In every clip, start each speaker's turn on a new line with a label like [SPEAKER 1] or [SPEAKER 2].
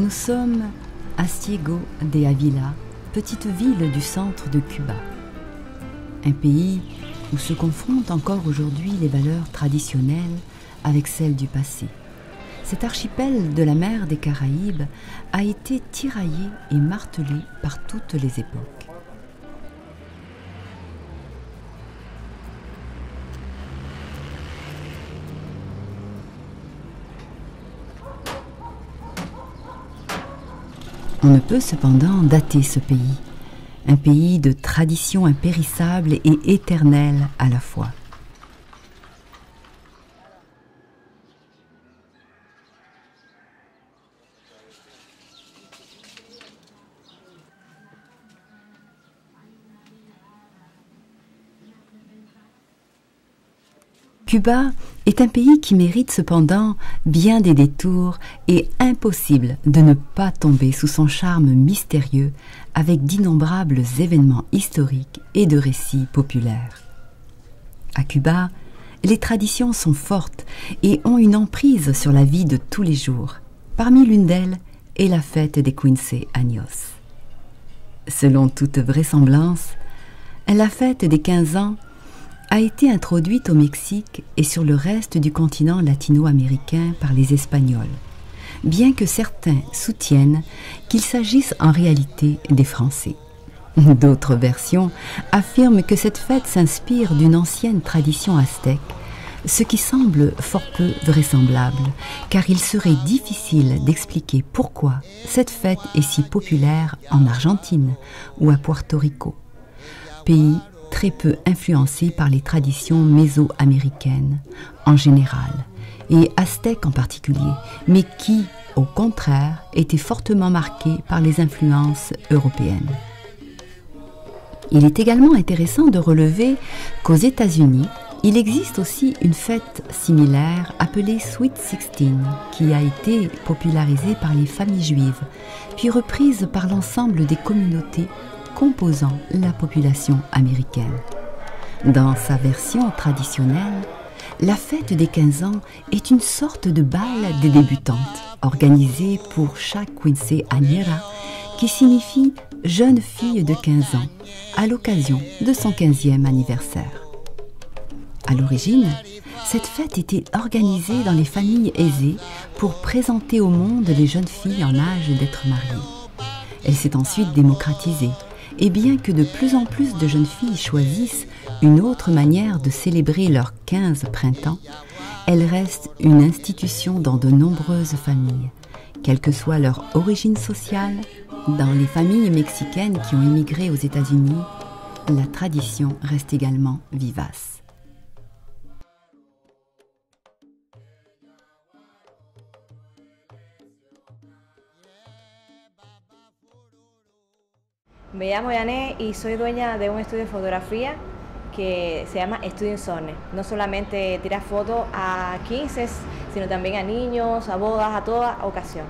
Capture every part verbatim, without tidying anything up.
[SPEAKER 1] Nous sommes à Ciego de Ávila, petite ville du centre de Cuba. Un pays où se confrontent encore aujourd'hui les valeurs traditionnelles avec celles du passé. Cet archipel de la mer des Caraïbes a été tiraillé et martelé par toutes les époques. On ne peut cependant dater ce pays, un pays de traditions impérissables et éternelles à la fois. Cuba est un pays qui mérite cependant bien des détours et impossible de ne pas tomber sous son charme mystérieux avec d'innombrables événements historiques et de récits populaires. À Cuba, les traditions sont fortes et ont une emprise sur la vie de tous les jours. Parmi l'une d'elles est la fête des quince años. Selon toute vraisemblance, la fête des quinze ans a été introduite au Mexique et sur le reste du continent latino-américain par les Espagnols, bien que certains soutiennent qu'il s'agisse en réalité des Français. D'autres versions affirment que cette fête s'inspire d'une ancienne tradition aztèque, ce qui semble fort peu vraisemblable, car il serait difficile d'expliquer pourquoi cette fête est si populaire en Argentine ou à Puerto Rico, pays très peu influencé par les traditions mésoaméricaines en général, et aztèques en particulier, mais qui, au contraire, étaient fortement marqués par les influences européennes. Il est également intéressant de relever qu'aux États-Unis, il existe aussi une fête similaire appelée Sweet Sixteen, qui a été popularisée par les familles juives, puis reprise par l'ensemble des communautés composant la population américaine. Dans sa version traditionnelle, la fête des quinze ans est une sorte de bal des débutantes, organisée pour chaque quinceañera, qui signifie jeune fille de quinze ans, à l'occasion de son quinzième anniversaire. À l'origine, cette fête était organisée dans les familles aisées pour présenter au monde les jeunes filles en âge d'être mariées. Elle s'est ensuite démocratisée, et bien que de plus en plus de jeunes filles choisissent une autre manière de célébrer leurs quinze printemps, elle reste une institution dans de nombreuses familles. Quelle que soit leur origine sociale, dans les familles mexicaines qui ont immigré aux États-Unis, la tradition reste également vivace.
[SPEAKER 2] Me llamo Yané y soy dueña de un estudio de fotografía que se llama Estudio Insomne. No solamente tirar fotos a quince, sino también a niños, a bodas, a toda ocasión.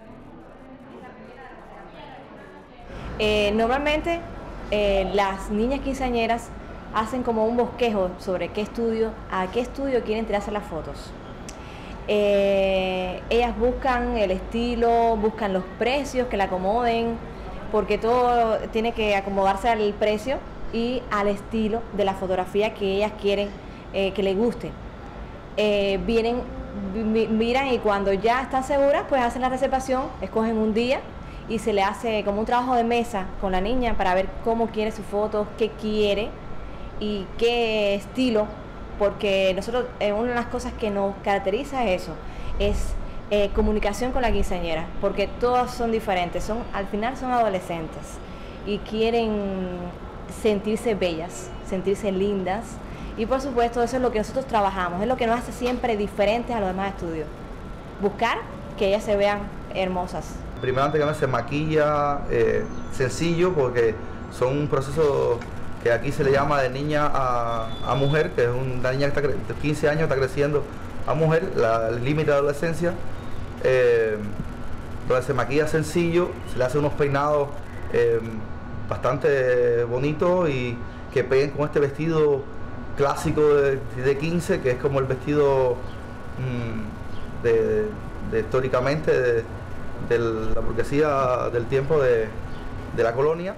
[SPEAKER 2] Eh, normalmente eh, las niñas quinceañeras hacen como un bosquejo sobre qué estudio, a qué estudio quieren tirarse las fotos. Eh, ellas buscan el estilo, buscan los precios que la acomoden, porque todo tiene que acomodarse al precio y al estilo de la fotografía que ellas quieren eh, que les guste. Eh, vienen, miran y cuando ya están seguras, pues hacen la reservación, escogen un día y se le hace como un trabajo de mesa con la niña para ver cómo quiere sus fotos, qué quiere y qué estilo, porque nosotros, eh, una de las cosas que nos caracteriza es eso, es Eh, comunicación con la quinceañera, porque todas son diferentes, son, al final son adolescentes y quieren sentirse bellas, sentirse lindas, y por supuesto eso es lo que nosotros trabajamos, es lo que nos hace siempre diferentes a los demás estudios, buscar que ellas se vean hermosas.
[SPEAKER 3] Primeramente que se maquilla eh, sencillo, porque son un proceso que aquí se le llama de niña a, a mujer, que es una niña que está de quince años, está creciendo a mujer, la, el límite de adolescencia. Eh, donde se maquilla sencillo, se le hace unos peinados eh, bastante bonitos y que peguen con este vestido clásico de, de quince, que es como el vestido mmm, de, de históricamente de, de la burguesía del tiempo de, de la colonia.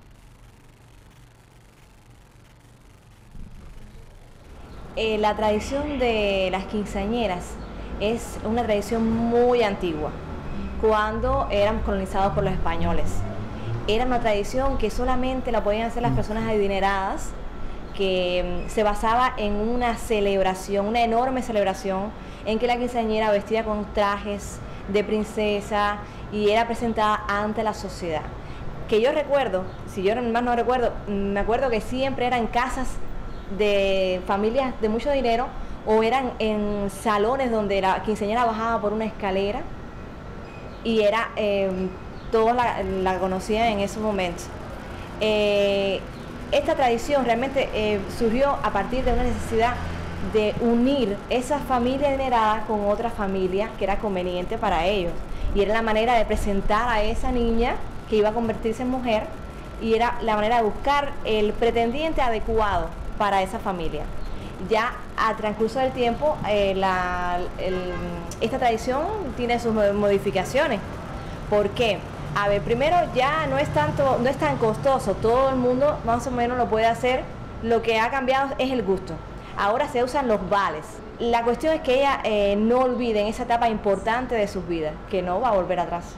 [SPEAKER 2] Eh, la tradición de las quinceañeras es una tradición muy antigua, cuando eran colonizados por los españoles. Era una tradición que solamente la podían hacer las personas adineradas, que se basaba en una celebración, una enorme celebración, en que la quinceañera vestía con trajes de princesa y era presentada ante la sociedad. Que yo recuerdo, si yo más no recuerdo, me acuerdo que siempre eran casas de familias de mucho dinero, o eran en salones donde la quinceañera bajaba por una escalera y era, eh, todos la, la conocían en esos momentos. Eh, esta tradición realmente eh, surgió a partir de una necesidad de unir esa familia adinerada con otra familia que era conveniente para ellos, y era la manera de presentar a esa niña que iba a convertirse en mujer, y era la manera de buscar el pretendiente adecuado para esa familia. Ya a transcurso del tiempo, eh, la, el, esta tradición tiene sus modificaciones. ¿Por qué? A ver, primero ya no es tanto, no es tan costoso, todo el mundo más o menos lo puede hacer. Lo que ha cambiado es el gusto. Ahora se usan los vales. La cuestión es que ella eh, no olviden esa etapa importante de sus vidas, que no va a volver atrás.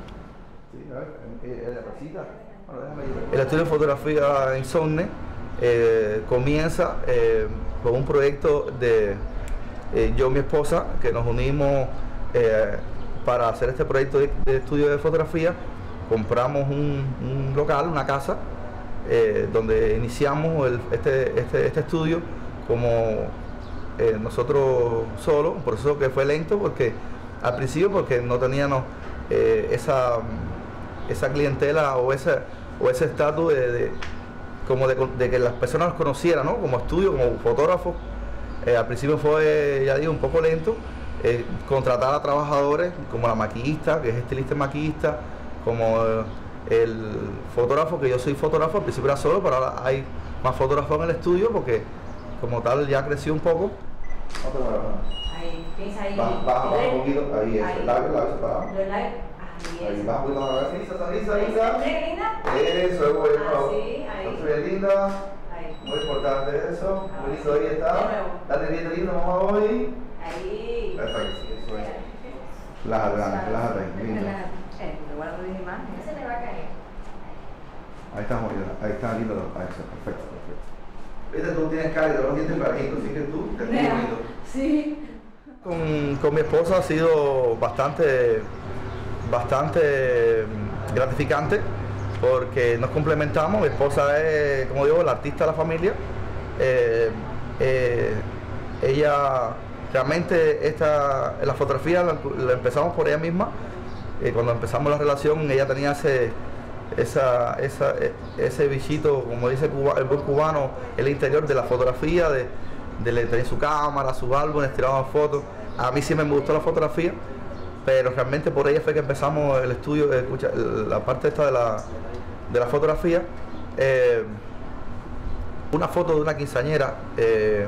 [SPEAKER 3] El estudio de fotografía Insomne eh, comienza eh, con un proyecto de eh, yo y mi esposa, que nos unimos eh, para hacer este proyecto de, de estudio de fotografía. Compramos un, un local, una casa, eh, donde iniciamos el, este, este, este estudio como eh, nosotros solos, un proceso que fue lento porque al principio porque no teníamos eh, esa, esa clientela o ese o ese estatus de, de, como de, de que las personas nos conocieran, ¿no? Como estudio, como fotógrafo. Eh, al principio fue, ya digo, un poco lento. Eh, contratar a trabajadores como la maquillista, que es estilista y maquillista, como eh, el fotógrafo, que yo soy fotógrafo, al principio era solo, pero ahora hay más fotógrafos en el estudio porque como tal ya creció un poco. No te muevas.
[SPEAKER 2] Ahí, piensa ahí.
[SPEAKER 3] Baja, baja un poquito, ahí es, el labio, el labio separado.
[SPEAKER 2] Los labios,
[SPEAKER 3] ahí, baja un poquito más, sonrisa, sonrisa, linda.
[SPEAKER 2] linda.
[SPEAKER 3] Eso, es bueno.
[SPEAKER 2] Así, ahí.
[SPEAKER 3] No se ve linda.
[SPEAKER 2] Ahí.
[SPEAKER 3] Muy importante eso, muy lindo, ahí está.
[SPEAKER 2] De nuevo.
[SPEAKER 3] Date bien lindo, mamá, hoy.
[SPEAKER 2] Ahí.
[SPEAKER 3] Perfecto, eso es. Relájate, relájate, lindo.
[SPEAKER 2] Eh, igual no dije más. Ese me va a caer.
[SPEAKER 3] Ahí está, ahí está lindo, ahí está, perfecto, perfecto. Viste, tú tienes cara y todos los dientes barajitos, así que tú te estás bonito.
[SPEAKER 2] Sí.
[SPEAKER 3] Con, con mi esposa ha sido bastante, bastante gratificante porque nos complementamos. Mi esposa es, como digo, la artista de la familia. Eh, eh, ella realmente esta, la fotografía la, la empezamos por ella misma. Eh, cuando empezamos la relación ella tenía ese Esa, esa, ese bichito, como dice Cuba, el buen cubano, el interior de la fotografía, de, de tener su cámara, sus álbumes, tiraban fotos. A mí sí me gustó la fotografía, pero realmente por ella fue que empezamos el estudio, escucha, la parte esta de la, de la fotografía. Eh, una foto de una quinceañera eh,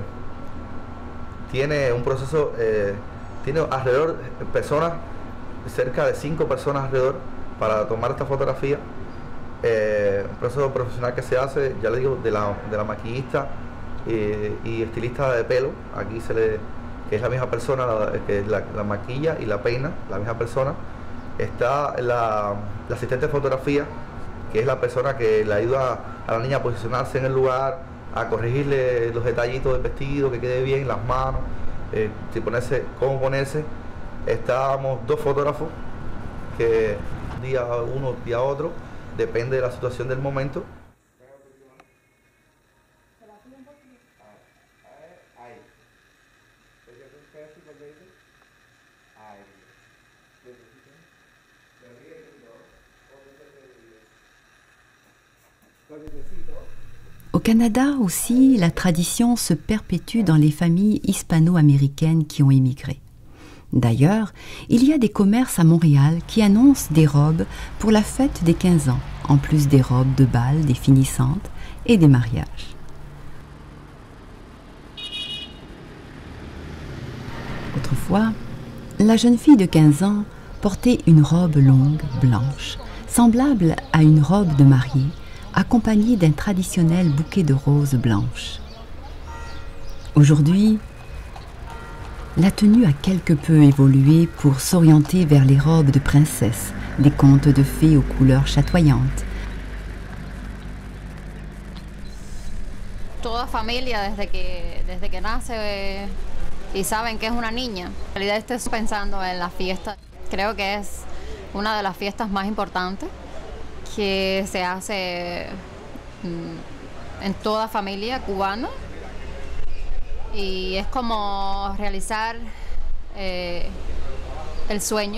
[SPEAKER 3] tiene un proceso, eh, tiene alrededor de personas, cerca de cinco personas alrededor para tomar esta fotografía. Eh, un proceso profesional que se hace, ya le digo, de la, de la maquillista eh, y estilista de pelo. Aquí se le, que es la misma persona, la, que la, la maquilla y la peina, la misma persona. Está la, la asistente de fotografía, que es la persona que le ayuda a la niña a posicionarse en el lugar, a corregirle los detallitos del vestido, que quede bien, las manos, eh, si ponerse, cómo ponerse. Estábamos dos fotógrafos, que día uno, día otro, depende de la situación del momento.
[SPEAKER 1] Au Canada aussi, la tradition se perpétue dans les familles hispano-américaines qui ont émigré. D'ailleurs, il y a des commerces à Montréal qui annoncent des robes pour la fête des quinze ans, en plus des robes de bal définissantes et des mariages. Autrefois, la jeune fille de quinze ans portait une robe longue, blanche, semblable à une robe de mariée, accompagnée d'un traditionnel bouquet de roses blanches. Aujourd'hui, la tenue a quelque peu évolué pour s'orienter vers les robes de princesse, des contes de fées aux couleurs chatoyantes.
[SPEAKER 4] Toda familia desde que, desde que nace y saben que es una niña. En realidad estoy pensando en la fiesta. Creo que es una de las fiestas más importantes que se hace en toda familia cubana. Y es como realizar eh, el sueño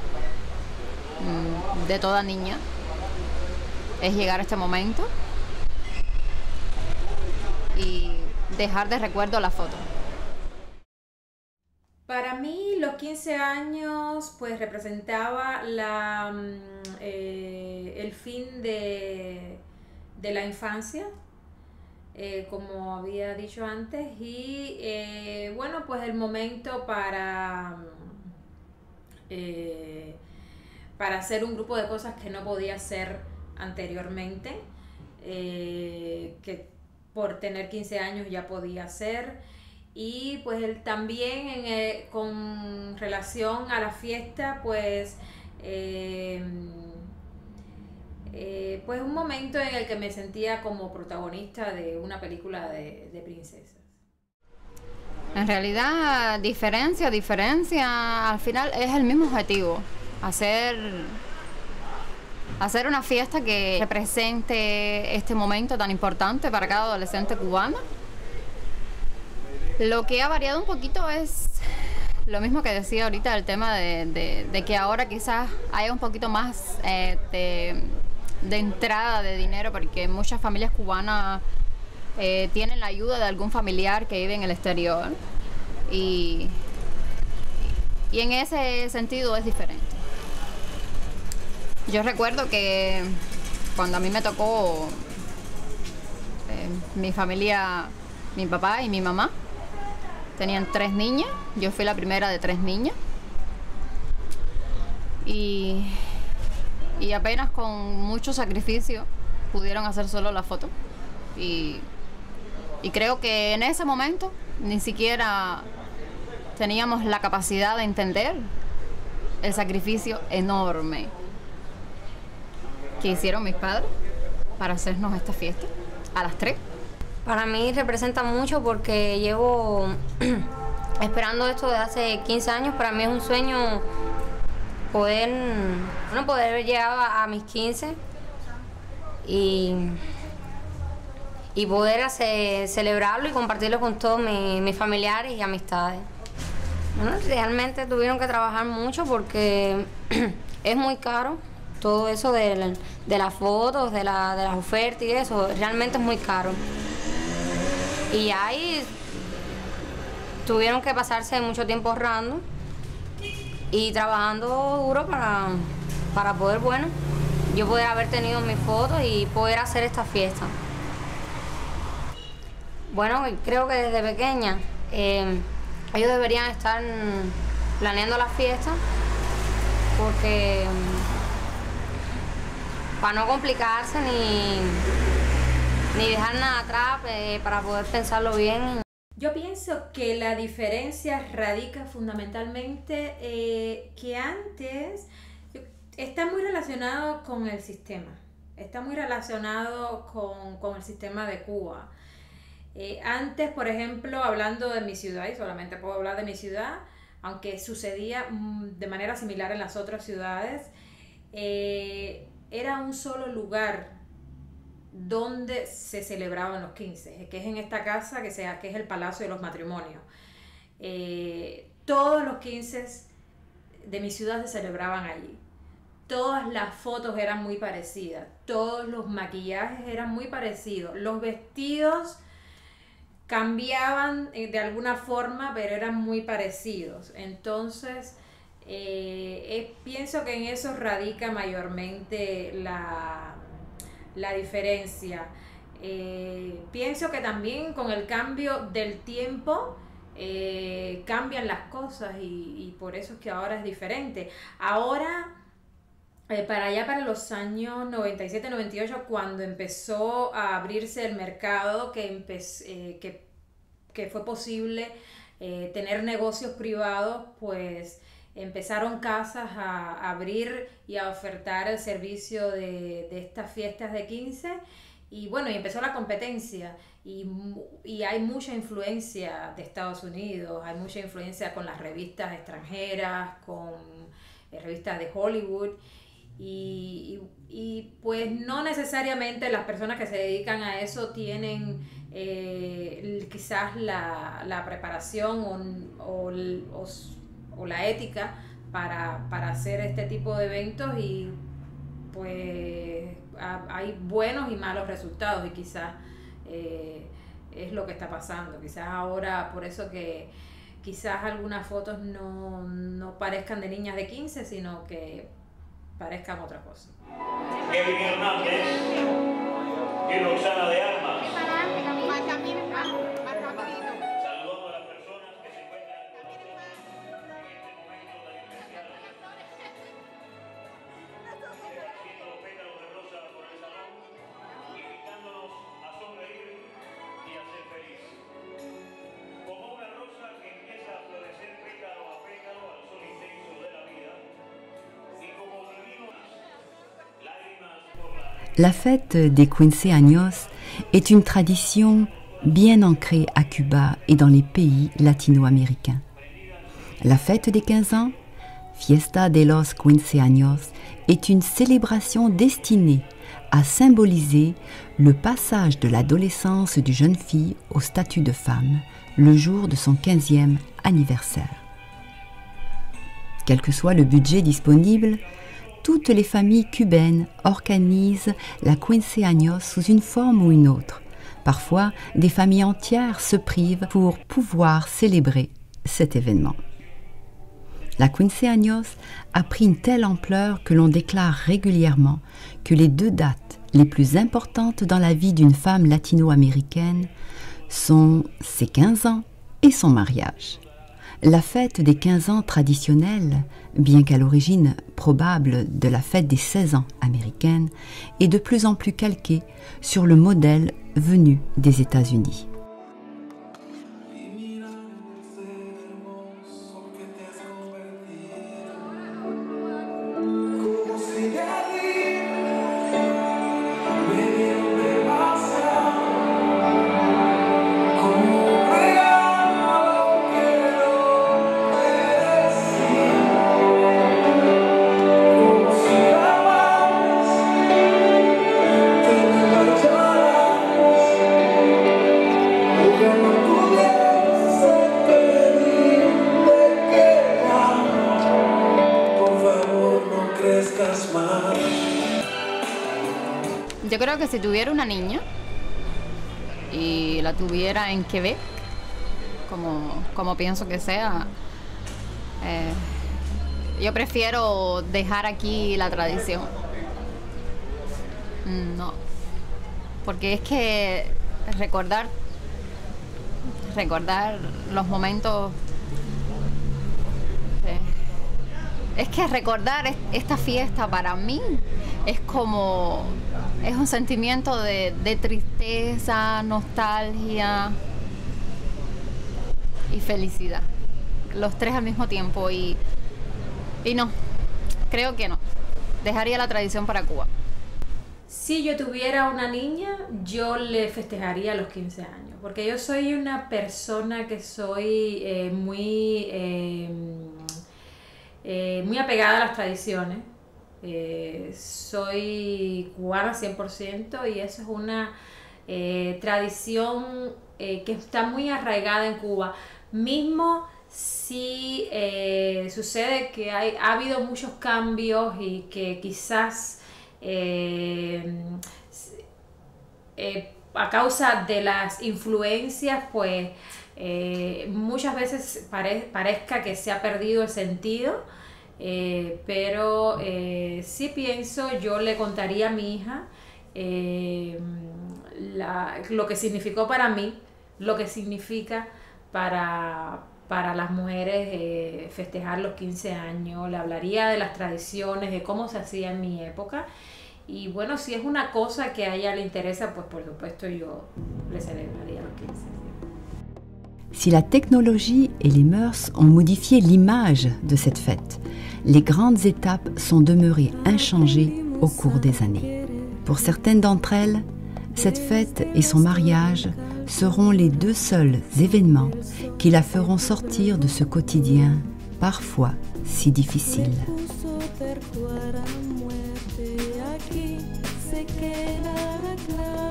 [SPEAKER 4] de toda niña. Es llegar a este momento y dejar de recuerdo la foto.
[SPEAKER 5] Para mí los quince años pues representaba la, eh, el fin de, de la infancia, eh, como había dicho antes, y eh, bueno, pues el momento para, eh, para hacer un grupo de cosas que no podía hacer anteriormente, eh, que por tener quince años ya podía hacer. Y pues él también en, eh, con relación a la fiesta, pues eh, eh, pues un momento en el que me sentía como protagonista de una película de, de princesas.
[SPEAKER 4] En realidad, diferencia, diferencia, al final es el mismo objetivo, hacer, hacer una fiesta que represente este momento tan importante para cada adolescente cubano. Lo que ha variado un poquito es lo mismo que decía ahorita, el tema de, de, de que ahora quizás haya un poquito más eh, de, de entrada de dinero, porque muchas familias cubanas eh, tienen la ayuda de algún familiar que vive en el exterior, y, y en ese sentido es diferente. Yo recuerdo que cuando a mí me tocó eh, mi familia, mi papá y mi mamá tenían tres niñas, yo fui la primera de tres niñas, y, y apenas con mucho sacrificio pudieron hacer solo la foto, y, y creo que en ese momento ni siquiera teníamos la capacidad de entender el sacrificio enorme que hicieron mis padres para hacernos esta fiesta a las tres.
[SPEAKER 6] Para mí representa mucho porque llevo esperando esto desde hace quince años. Para mí es un sueño poder, bueno, poder llegar a, a mis quince y, y poder hacer, celebrarlo y compartirlo con todos mis, mis familiares y amistades. Bueno, realmente tuvieron que trabajar mucho porque es muy caro todo eso de, de las fotos, de, la, de las ofertas y eso, realmente es muy caro. Y ahí tuvieron que pasarse mucho tiempo ahorrando y trabajando duro para, para poder, bueno, yo poder haber tenido mis fotos y poder hacer esta fiesta. Bueno, creo que desde pequeña eh, ellos deberían estar planeando la fiesta, porque para no complicarse ni... ni dejar nada atrás, eh, para poder pensarlo bien.
[SPEAKER 5] Yo pienso que la diferencia radica fundamentalmente eh, que antes está muy relacionado con el sistema, está muy relacionado con, con el sistema de Cuba. Eh, antes, por ejemplo, hablando de mi ciudad, y solamente puedo hablar de mi ciudad, aunque sucedía mm, de manera similar en las otras ciudades, eh, era un solo lugar donde se celebraban los quince, que es en esta casa que, sea, que es el Palacio de los Matrimonios. Eh, todos los quince de mi ciudad se celebraban allí. Todas las fotos eran muy parecidas, todos los maquillajes eran muy parecidos, los vestidos cambiaban de alguna forma, pero eran muy parecidos. Entonces, eh, eh, pienso que en eso radica mayormente la... la diferencia. Eh, pienso que también con el cambio del tiempo eh, cambian las cosas y, y por eso es que ahora es diferente. Ahora, eh, para allá para los años noventa y siete, noventa y ocho, cuando empezó a abrirse el mercado, que, empe- eh, que, que fue posible eh, tener negocios privados, pues empezaron casas a abrir y a ofertar el servicio de, de estas fiestas de quince y bueno, y empezó la competencia y, y hay mucha influencia de Estados Unidos, hay mucha influencia con las revistas extranjeras, con eh, revistas de Hollywood y, y, y pues no necesariamente las personas que se dedican a eso tienen eh, quizás la, la preparación o, o, o o la ética para, para hacer este tipo de eventos y pues a, hay buenos y malos resultados y quizás eh, es lo que está pasando. Quizás ahora por eso que quizás algunas fotos no, no parezcan de niñas de quince, sino que parezcan otra cosa.
[SPEAKER 7] Kevin Hernández y Roxana de Armas.
[SPEAKER 1] La fête des quince años est une tradition bien ancrée à Cuba et dans les pays latino-américains. La fête des quinze ans, Fiesta de los quince años, est une célébration destinée à symboliser le passage de l'adolescence d'une jeune fille au statut de femme le jour de son quinzième anniversaire. Quel que soit le budget disponible, toutes les familles cubaines organisent la quince años sous une forme ou une autre. Parfois, des familles entières se privent pour pouvoir célébrer cet événement. La quince años a pris une telle ampleur que l'on déclare régulièrement que les deux dates les plus importantes dans la vie d'une femme latino-américaine sont ses quinze ans et son mariage. La fête des quinze ans traditionnelle, bien qu'à l'origine probable de la fête des seize ans américaine, est de plus en plus calquée sur le modèle venu des États-Unis.
[SPEAKER 4] Yo creo que si tuviera una niña y la tuviera en Quebec, como, como pienso que sea, eh, yo prefiero dejar aquí la tradición. No, porque es que recordar, recordar los momentos, eh, es que recordar esta fiesta para mí es como, es un sentimiento de, de tristeza, nostalgia y felicidad, los tres al mismo tiempo, y, y no, creo que no, dejaría la tradición para Cuba.
[SPEAKER 5] Si yo tuviera una niña, yo le festejaría los quince años, porque yo soy una persona que soy eh, muy, eh, eh, muy apegada a las tradiciones. Eh, soy cubana cien por ciento y eso es una eh, tradición eh, que está muy arraigada en Cuba. Mismo si eh, sucede que hay, ha habido muchos cambios y que quizás eh, eh, a causa de las influencias, pues eh, muchas veces pare, parezca que se ha perdido el sentido. Eh, pero eh, sí pienso, yo le contaría a mi hija eh, la, lo que significó para mí, lo que significa para, para las mujeres eh, festejar los quince años, le hablaría de las tradiciones, de cómo se hacía en mi época. Y bueno, si es una cosa que a ella le interesa, pues por supuesto yo le celebraría los quince.
[SPEAKER 1] Si la technologie et les mœurs ont modifié l'image de cette fête, les grandes étapes sont demeurées inchangées au cours des années. Pour certaines d'entre elles, cette fête et son mariage seront les deux seuls événements qui la feront sortir de ce quotidien parfois si difficile.
[SPEAKER 8] Aquí se quedará claro.